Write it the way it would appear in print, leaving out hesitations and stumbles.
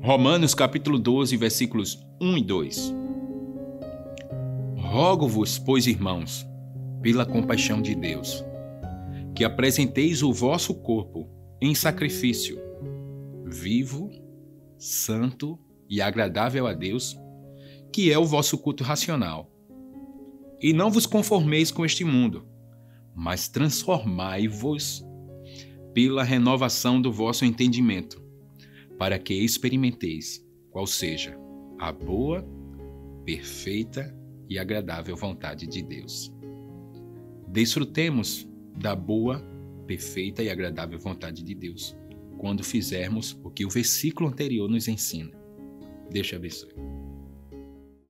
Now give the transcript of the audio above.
Romanos capítulo 12, versículos 1 e 2. Rogo-vos, pois, irmãos, pela compaixão de Deus, que apresenteis o vosso corpo em sacrifício, vivo, santo e agradável a Deus, que é o vosso culto racional. E não vos conformeis com este mundo, mas transformai-vos pela renovação do vosso entendimento, para que experimenteis qual seja a boa, perfeita e agradável vontade de Deus. Desfrutemos da boa, perfeita e agradável vontade de Deus quando fizermos o que o versículo anterior nos ensina. Deus te abençoe.